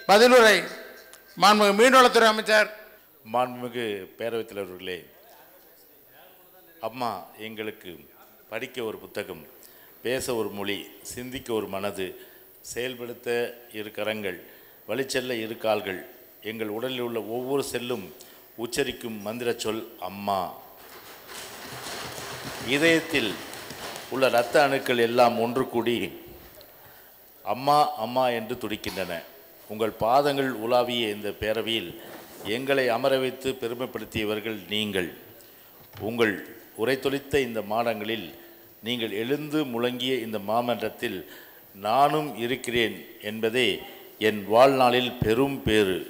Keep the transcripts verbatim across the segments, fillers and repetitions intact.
பதிலுரை மாண்புமிகு மீன்வளத்துறை அமைச்சர். மாண்புமிகு பேரவைத் தலைவர்களே, அம்மா எங்களுக்கு படிக்க ஒரு புத்தகம், பேச ஒரு மொழி, சிந்திக்க ஒரு மனது, செயல்படுத்த இரு கரங்கள், வழிச்செல்ல இரு கால்கள், எங்கள் உடலில் உள்ள ஒவ்வொரு செல்லும் உச்சரிக்கும் மந்திர சொல் அம்மா. இதயத்தில் உள்ள இரத்த அணுக்கள் எல்லாம் ஒன்று கூடி அம்மா அம்மா என்று துடிக்கின்றன. உங்கள் பாதங்கள் உலாவிய இந்த பேரவையில் எங்களை அமர வைத்து பெருமைப்படுத்தியவர்கள் நீங்கள். உங்கள் உரைத்தொழித்த இந்த மாடங்களில் நீங்கள் எழுந்து முழங்கிய இந்த மாமன்றத்தில் நானும் இருக்கிறேன் என்பதே என் வாழ்நாளில் பெரும் பேறு.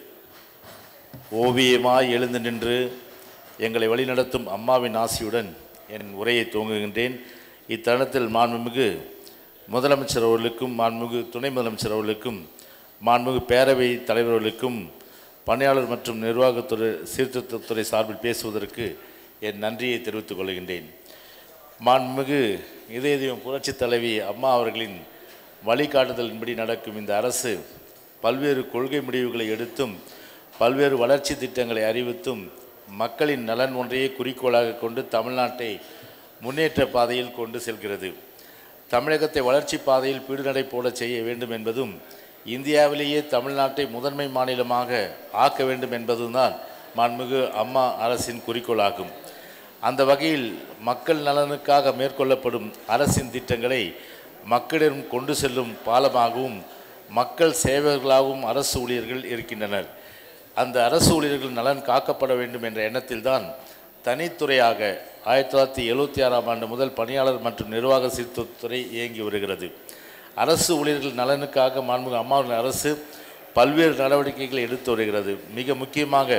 ஓவியமாய் எழுந்து நின்று எங்களை வழிநடத்தும் அம்மாவின் ஆசியுடன் என் உரையை துவங்குகின்றேன். இத்தருணத்தில் மாண்புமிகு முதலமைச்சர் அவர்களுக்கும், மாண்புமிகு துணை முதலமைச்சர் அவர்களுக்கும், மாண்புமிகு பேரவை தலைவர்களுக்கும், பணியாளர் மற்றும் நிர்வாகத்துறை சீர்திருத்தத்துறை சார்பில் பேசுவதற்கு என் நன்றியை தெரிவித்துக் கொள்கின்றேன். மாண்புமிகு இதயம் புரட்சி தலைவி அம்மா அவர்களின் வழிகாட்டுதலின்படி நடக்கும் இந்த அரசு பல்வேறு கொள்கை முடிவுகளை எடுத்தும் பல்வேறு வளர்ச்சி திட்டங்களை அறிவித்தும் மக்களின் நலன் ஒன்றையே குறிக்கோளாக கொண்டு தமிழ்நாட்டை முன்னேற்ற பாதையில் கொண்டு செல்கிறது. தமிழகத்தை வளர்ச்சி பாதையில் பீடுநடை போட செய்ய வேண்டும் என்பதும் இந்தியாவிலேயே தமிழ்நாட்டை முதன்மை மாநிலமாக ஆக்க வேண்டும் என்பதும் தான் மாண்புமிகு அம்மா அரசின் குறிக்கோளாகும். அந்த வகையில் மக்கள் நலனுக்காக மேற்கொள்ளப்படும் அரசின் திட்டங்களை மக்களிடம் கொண்டு செல்லும் பாலமாகவும் மக்கள் சேவகர்களாகவும் அரசு ஊழியர்கள் இருக்கின்றனர். அந்த அரசு ஊழியர்கள் நலன் காக்கப்பட வேண்டும் என்ற எண்ணத்தில்தான் தனித்துறையாக ஆயிரத்தி தொள்ளாயிரத்தி எழுபத்தி ஆறாம் ஆண்டு முதல் பணியாளர் மற்றும் நிர்வாக சீர்திருத்தத்துறை இயங்கி வருகிறது. அரசு ஊழியர்கள் நலனுக்காக மாண்புமிகு அம்மாவின் அரசு பல்வேறு நடவடிக்கைகளை எடுத்து வருகிறது. மிக முக்கியமாக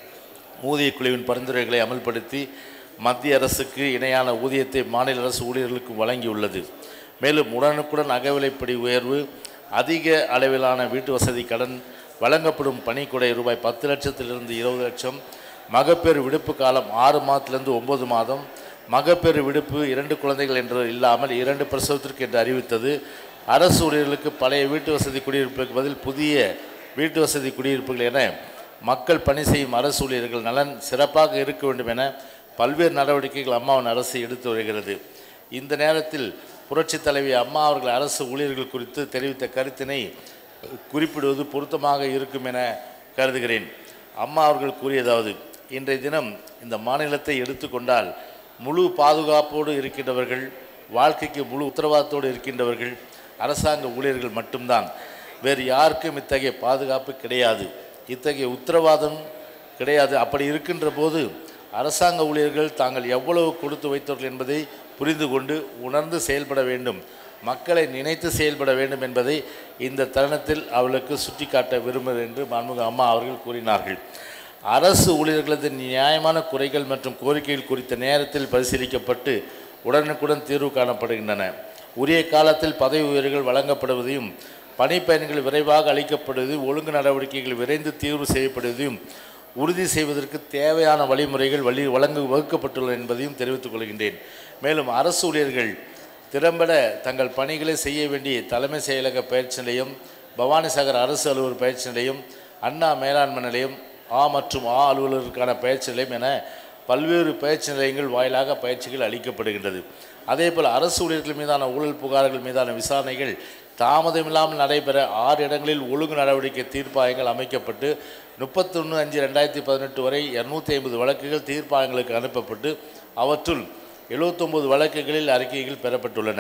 ஊதிய குழுவின் பரிந்துரைகளை அமல்படுத்தி மத்திய அரசுக்கு இணையான ஊதியத்தை மாநில அரசு ஊழியர்களுக்கு வழங்கியுள்ளது. மேலும் உடனுக்குடன் அகவிலைப்படி உயர்வு, அதிக அளவிலான வீட்டு வசதி கடன், வழங்கப்படும் பணிக்கொடை ரூபாய் பத்து லட்சத்திலிருந்து இருபது லட்சம், மகப்பேறு விடுப்பு காலம் ஆறு மாதத்திலிருந்து ஒன்பது மாதம், மகப்பேறு விடுப்பு இரண்டு குழந்தைகள் என்று இல்லாமல் இரண்டு பிரசவத்திற்கு என்று அறிவித்தது, அரசு ஊழியர்களுக்கு பழைய வீட்டு வசதி குடியிருப்புக்கு பதில் புதிய வீட்டு வசதி குடியிருப்புகள் என மக்கள் பணி செய்யும் அரசு ஊழியர்கள் நலன் சிறப்பாக இருக்க வேண்டும் என பல்வேறு நடவடிக்கைகள் அம்மாவின் அரசு எடுத்து வருகிறது. இந்த நேரத்தில் புரட்சி தலைவி அம்மா அவர்கள் அரசு ஊழியர்கள் குறித்து தெரிவித்த கருத்தினை குறிப்பிடுவது பொருத்தமாக இருக்கும் என கருதுகிறேன். அம்மா அவர்கள் கூறியதாவது, இன்றைய தினம் இந்த மாநிலத்தை எடுத்துக்கொண்டால் முழு பாதுகாப்போடு இருக்கின்றவர்கள், வாழ்க்கைக்கு முழு உத்தரவாதத்தோடு இருக்கின்றவர்கள் அரசாங்க ஊழியர்கள் மட்டும்தான். வேறு யாருக்கும் இத்தகைய பாதுகாப்பு கிடையாது, இத்தகைய உத்தரவாதம் கிடையாது. அப்படி இருக்கின்ற போது அரசாங்க ஊழியர்கள் தாங்கள் எவ்வளவு கொடுத்து வைத்தவர்கள் என்பதை புரிந்து கொண்டு உணர்ந்து செயல்பட வேண்டும், மக்களை நினைத்து செயல்பட வேண்டும் என்பதை இந்த தருணத்தில் அவர்களுக்கு சுட்டிக்காட்ட விரும்புகிறேன் என்று மாண்புமிகு அம்மா அவர்கள் கூறினார்கள். அரசு ஊழியர்களது நியாயமான குறைகள் மற்றும் கோரிக்கைகள் குறித்த நேரத்தில் பரிசீலிக்கப்பட்டு உடனுக்குடன் தீர்வு காணப்படுகின்றன. உரிய காலத்தில் பதவி உயர்வுகள் வழங்கப்படுவதையும் பணிப்பயன்கள் விரைவாக அளிக்கப்படுவதையும் ஒழுங்கு நடவடிக்கைகள் விரைந்து தீர்வு செய்யப்படுவதையும் உறுதி செய்வதற்கு தேவையான வழிமுறைகள் வழி வழங்கு வகுக்கப்பட்டுள்ளன என்பதையும் தெரிவித்துக் கொள்கின்றேன். மேலும் அரசு ஊழியர்கள் திறம்பட தங்கள் பணிகளை செய்ய வேண்டிய தலைமை செயலக பயிற்சி நிலையம், பவானிசாகர் அரசு அலுவலர் பயிற்சி நிலையம், அண்ணா மேலாண்மை நிலையம், ஆ மற்றும் ஆ அலுவலருக்கான பயிற்சி நிலையம் என பல்வேறு பயிற்சி நிலையங்கள் வாயிலாக பயிற்சிகள் அளிக்கப்படுகின்றது. அதேபோல் அரசு ஊழியர்கள் மீதான ஊழல் புகார்கள் மீதான விசாரணைகள் தாமதமில்லாமல் நடைபெற ஆறு இடங்களில் ஒழுங்கு நடவடிக்கை தீர்ப்பாயங்கள் அமைக்கப்பட்டு முப்பத்தி ஒன்று அஞ்சு ரெண்டாயிரத்தி பதினெட்டு வரை இரநூத்தி ஐம்பது வழக்குகள் தீர்ப்பாயங்களுக்கு அனுப்பப்பட்டு அவற்றுள் எழுபத்தொம்பது வழக்குகளில் அறிக்கைகள் பெறப்பட்டுள்ளன.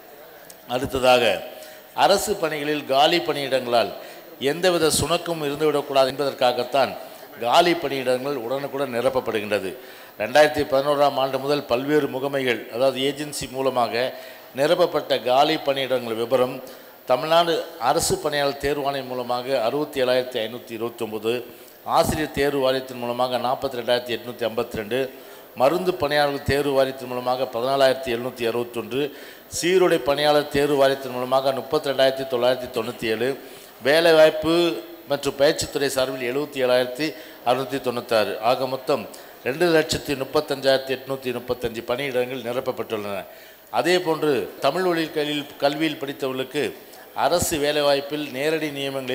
அடுத்ததாக, அரசு பணிகளில் காலி பணியிடங்களால் எந்தவித சுணக்கும் இருந்துவிடக்கூடாது என்பதற்காகத்தான் காலி பணியிடங்கள் உடனுக்குடன் நிரப்பப்படுகின்றது. ரெண்டாயிரத்தி பதினோராம் ஆண்டு முதல் பல்வேறு முகமைகள், அதாவது ஏஜென்சி மூலமாக நிரப்பப்பட்ட காலி பணியிடங்கள் விவரம் தமிழ்நாடு அரசு பணியாளர் தேர்வாணையம் மூலமாக அறுபத்தி ஏழாயிரத்தி ஐநூற்றி இருபத்தி ஒம்பது, ஆசிரியர் தேர்வு வாரியத்தின் மூலமாக நாற்பத்தி ரெண்டாயிரத்தி எட்நூற்றி ஐம்பத்தி ரெண்டு, மருந்து பணியாளர்கள் தேர்வு வாரியத்தின் மூலமாக பதினாலாயிரத்தி எழுநூற்றி அறுபத்தொன்று, சீருடை பணியாளர் தேர்வு வாரியத்தின் மூலமாக முப்பத்தி ரெண்டாயிரத்தி தொள்ளாயிரத்தி தொண்ணூற்றி ஏழு, வேலைவாய்ப்பு மற்றும் பயிற்சித்துறை சார்பில் எழுபத்தி ஏழாயிரத்தி அறுநூற்றி தொண்ணூத்தாறு, ஆக மொத்தம் ரெண்டு லட்சத்தி முப்பத்தஞ்சாயிரத்தி எட்நூற்றி முப்பத்தஞ்சு பணியிடங்கள் நிரப்பப்பட்டுள்ளன. அதே போன்று தமிழ் வழி கல்வியில் கல்வியில் படித்தவர்களுக்கு அரசு வேலைவாய்ப்பில் நேரடி நியமனங்களில்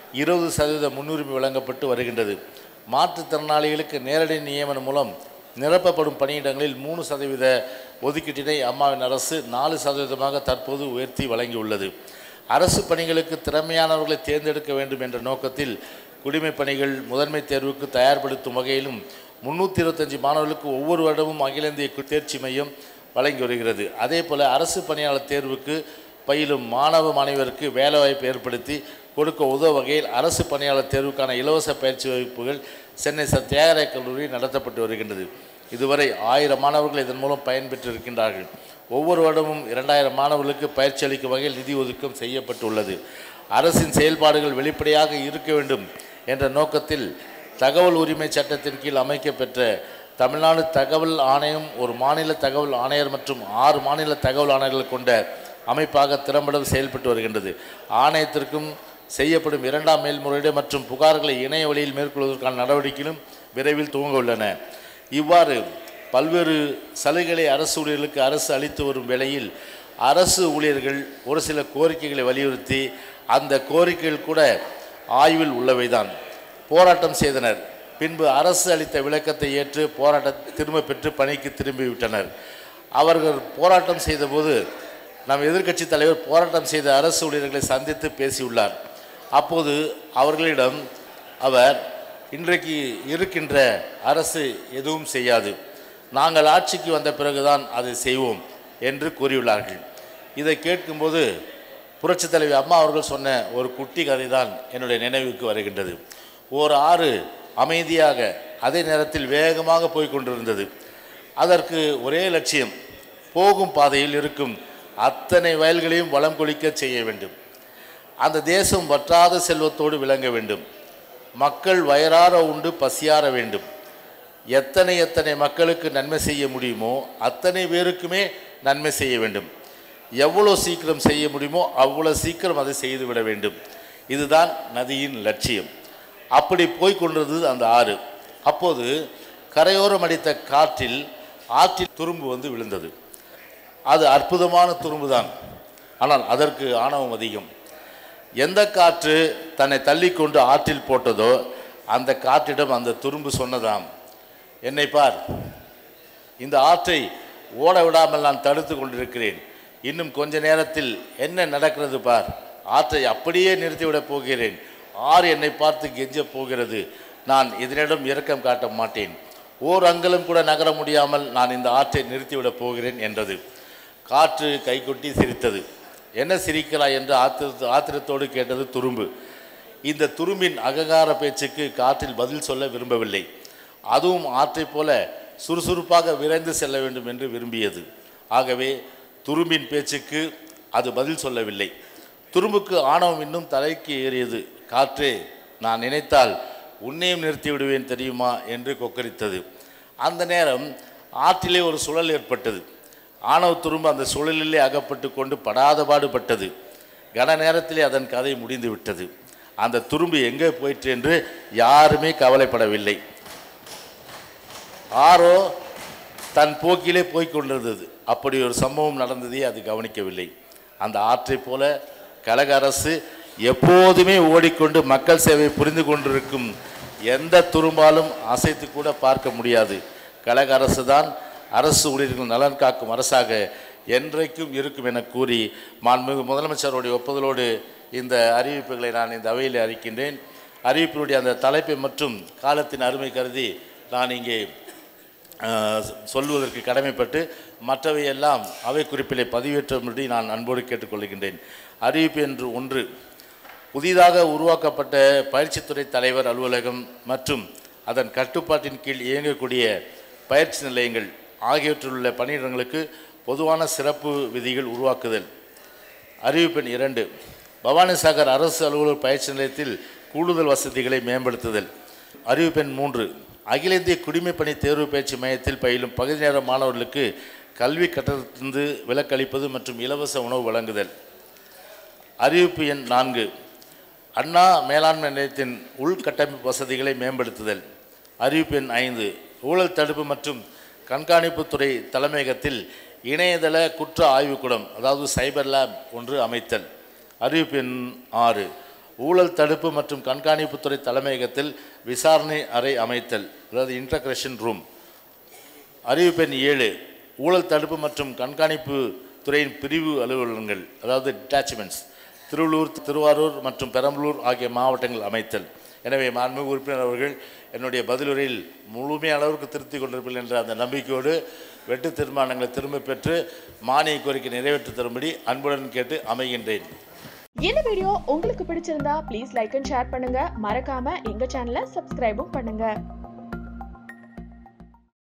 இருபது சதவீத முன்னுரிமை வழங்கப்பட்டு வருகின்றது. மாற்றுத்திறனாளிகளுக்கு நேரடி நியமனம் மூலம் நிரப்பப்படும் பணியிடங்களில் மூணு சதவீத ஒதுக்கீட்டினை அம்மாவின் அரசு நாலு சதவீதமாக தற்போது உயர்த்தி வழங்கியுள்ளது. அரசு பணிகளுக்கு திறமையானவர்களை தேர்ந்தெடுக்க வேண்டும் என்ற நோக்கத்தில் குடிமைப் பணிகள் முதன்மை தேர்வுக்கு தயார்படுத்தும் வகையிலும் முன்னூற்றி இருபத்தஞ்சி மாணவர்களுக்கு ஒவ்வொரு வருடமும் அகில இந்திய தேர்ச்சி மையம் வழங்கி வருகிறது. அதே போல் அரசு பணியாளர் தேர்வுக்கு பயிலும் மாணவ மாணவியருக்கு வேலைவாய்ப்பு ஏற்படுத்தி கொடுக்க உதவ வகையில் அரசு பணியாளர் தேர்வுக்கான இலவச பயிற்சி வகுப்புகள் சென்னை தியாகராய கல்லூரி நடத்தப்பட்டு வருகின்றது. இதுவரை ஆயிரம் மாணவர்கள் இதன் மூலம் பயன்பெற்று இருக்கின்றார்கள். ஒவ்வொரு வருடமும் இரண்டாயிரம் மாணவர்களுக்கு பயிற்சி அளிக்கும் வகையில் நிதி ஒதுக்கம் செய்யப்பட்டுள்ளது. அரசின் செயல்பாடுகள் வெளிப்படையாக இருக்க வேண்டும் என்ற நோக்கத்தில் தகவல் உரிமை சட்டத்தின் கீழ் அமைக்கப்பெற்ற தமிழ்நாடு தகவல் ஆணையம் ஒரு மாநில தகவல் ஆணையர் மற்றும் ஆறு மாநில தகவல் ஆணையர்கள் கொண்ட அமைப்பாக திறம்பட செயல்பட்டு வருகின்றது. ஆணையத்திற்கும் செய்யப்படும் இரண்டாம் மேல்முறையீடு மற்றும் புகார்களை இணைய வழியில் மேற்கொள்வதற்கான நடவடிக்கைகளும் விரைவில் துவங்க உள்ளன. இவ்வாறு பல்வேறு சலுகைகளை அரசு ஊழியர்களுக்கு அரசு அளித்து வரும் வேளையில் அரசு ஊழியர்கள் ஒரு சில கோரிக்கைகளை வலியுறுத்தி அந்த கோரிக்கைகள் கூட ஆய்வில் உள்ளவைதான் போராட்டம் செய்தனர். பின்பு அரசு அளித்த விளக்கத்தை ஏற்று போராட்டத்தை திரும்ப பெற்று பணிக்கு திரும்பிவிட்டனர். அவர்கள் போராட்டம் செய்தபோது நம் எதிர்க்கட்சி தலைவர் போராட்டம் செய்த அரசு ஊழியர்களை சந்தித்து பேசியுள்ளார். அப்போது அவர்களிடம் அவர் இன்றைக்கு இருக்கின்ற அரசு எதுவும் செய்யாது, நாங்கள் ஆட்சிக்கு வந்த பிறகுதான் அதை செய்வோம் என்று கூறியுள்ளார்கள். இதை கேட்கும்போது புரட்சித் தலைவி அம்மா அவர்கள் சொன்ன ஒரு குட்டி கதை தான் என்னுடைய நினைவுக்கு வருகின்றது. ஓர் ஆறு அமைதியாக அதே நேரத்தில் வேகமாக போய்கொண்டிருந்தது. அதற்கு ஒரே லட்சியம், போகும் பாதையில் இருக்கும் அத்தனை வயல்களையும் வளம் கொளிக்க செய்ய வேண்டும். அந்த தேசம் வற்றாத செல்வத்தோடு விளங்க வேண்டும். மக்கள் வயறார உண்டு பசியார வேண்டும். எத்தனை எத்தனை மக்களுக்கு நன்மை செய்ய முடியுமோ அத்தனை பேருக்குமே நன்மை செய்ய வேண்டும். எவ்வளோ சீக்கிரம் செய்ய முடியுமோ அவ்வளோ சீக்கிரம் அதை செய்துவிட வேண்டும். இதுதான் நதியின் லட்சியம். அப்படி போய்கொண்டிருந்தது அந்த ஆறு. அப்போது கரையோரம் அடித்த காற்றில் ஆற்றில் துரும்பு வந்து விழுந்தது. அது அற்புதமான துரும்பு தான், ஆனால் அதற்கு ஆணவம் அதிகம். எந்த காற்று தன்னை தள்ளி கொண்டு ஆற்றில் போட்டதோ அந்த காற்றிடம் அந்த துரும்பு சொன்னதாம், என்னை பார், இந்த ஆற்றை ஓட விடாமல் நான் தடுத்து கொண்டிருக்கிறேன். இன்னும் கொஞ்ச நேரத்தில் என்ன நடக்கிறது பார், ஆற்றை அப்படியே நிறுத்திவிடப் போகிறேன். ஆறு என்னை பார்த்து கெஞ்ச போகிறது. நான் இதனிடம் இரக்கம் காட்ட மாட்டேன். ஓர் அங்கலம் கூட நகர முடியாமல் நான் இந்த ஆற்றை நிறுத்திவிடப் போகிறேன் என்றது. காற்று கைகொட்டி சிரித்தது. என்ன சிரிக்கிறாய் என்று ஆத்திர ஆத்திரத்தோடு கேட்டது துரும்பு. இந்த துரும்பின் அகங்கார பேச்சுக்கு காற்றில் பதில் சொல்ல விரும்பவில்லை. அதுவும் ஆற்றை போல சுறுசுறுப்பாக விரைந்து செல்ல வேண்டும் என்று விரும்பியது. ஆகவே துரும்பின் பேச்சுக்கு அது பதில் சொல்லவில்லை. துரும்புக்கு ஆணவம் இன்னும் தலைக்கு ஏறியது. காற்றே, நான் நினைத்தால் உன்னையும் நிறுத்தி விடுவேன் தெரியுமா என்று கொக்கரித்தது. அந்த நேரம் ஆற்றிலே ஒரு சுழல் ஏற்பட்டது. ஆணவ துரும்பு அந்த சுழலிலே அகப்பட்டு கொண்டு படாத பாடுபட்டது. கன நேரத்திலே அதன் கதை முடிந்து விட்டது. அந்த துரும்பு எங்கே போயிற்று என்று யாருமே கவலைப்படவில்லை. ஆரோ தன் போக்கிலே போய்கொண்டிருந்தது. அப்படி ஒரு சம்பவம் நடந்ததே அது கவனிக்கவில்லை. அந்த ஆற்றை போல கழக அரசு எப்போதுமே ஓடிக்கொண்டு மக்கள் சேவை புரிந்து கொண்டிருக்கும் எந்த துரும்பாலும் அசைத்து கூட பார்க்க முடியாது. கழக அரசு தான் அரசு ஊழியர்கள் நலன் காக்கும் அரசாக என்றைக்கும் இருக்கும் என கூறி மாண்புமிகு முதலமைச்சருடைய ஒப்புதலோடு இந்த அறிவிப்புகளை நான் இந்த அவையில் அறிக்கின்றேன். அறிவிப்பினுடைய அந்த தலைப்பை மற்றும் காலத்தின் அருமை கருதி நான் இங்கே சொல்வதற்கு கடமைப்பட்டு மற்றவையெல்லாம் அவை குறிப்பிலே பதிவேற்றும்படி நான் அன்போடு கேட்டுக்கொள்கின்றேன். அறிவிப்பு என்று ஒன்று, புதிதாக உருவாக்கப்பட்ட பயிற்சித்துறை தலைவர் அலுவலகம் மற்றும் அதன் கட்டுப்பாட்டின் கீழ் இயங்கக்கூடிய பயிற்சி நிலையங்கள் ஆகியவற்றில் உள்ள பணியிடங்களுக்கு பொதுவான சிறப்பு விதிகள் உருவாக்குதல். அறிவிப்பெண் இரண்டு, பவானிசாகர் அரசு அலுவலர் பயிற்சி நிலையத்தில் கூடுதல் வசதிகளை மேம்படுத்துதல். அறிவிப்பெண் மூன்று, அகில இந்திய குடிமைப்பணி தேர்வு பயிற்சி மையத்தில் பயிலும் பகுதி நேர மாணவர்களுக்கு கல்வி கட்டணத்திலிருந்து விலக்களிப்பது மற்றும் இலவச உணவு வழங்குதல். அறிவிப்பு எண் நான்கு, அண்ணா மேலாண்மை நிலையத்தின் உள்கட்டமைப்பு வசதிகளை மேம்படுத்துதல். அறிவிப்பு எண் ஐந்து, ஊழல் தடுப்பு மற்றும் கண்காணிப்புத்துறை தலைமையகத்தில் இணையதள குற்ற ஆய்வுக்கூடம் அதாவது சைபர் லேப் ஒன்று அமைத்தல். அறிவிப்பு எண் ஆறு, ஊழல் தடுப்பு மற்றும் கண்காணிப்புத்துறை தலைமையகத்தில் விசாரணை அறை அமைத்தல், அதாவது இன்டர்கிரஷன் ரூம். அறிவிப்பு எண் ஏழு, ஊழல் தடுப்பு மற்றும் கண்காணிப்பு துறையின் பிரிவு அலுவலகங்கள், அதாவது டிட்டாச்மெண்ட்ஸ், திருவள்ளூர், திருவாரூர் மற்றும் பெரம்பலூர் ஆகிய மாவட்டங்கள் அமைத்தல். எனவே மாண்புமிகு உறுப்பினர் அவர்கள் என்னுடைய பதிலுரையில் முழுமையான அளவுக்கு திருத்திக் கொண்டிருப்பீர்கள் என்ற அந்த நம்பிக்கையோடு வெட்டு தீர்மானங்களை திரும்ப பெற்று மானிய கோரிக்கை நிறைவேற்றி தரும்படி அன்புடன் கேட்டு அமைகின்றேன். இந்த வீடியோ உங்களுக்கு பிடிச்சிருந்தா ப்ளீஸ் லைக் அண்ட் ஷேர் பண்ணுங்க. மறக்காம எங்க சேனலை சப்ஸ்கிரைபும் பண்ணுங்க.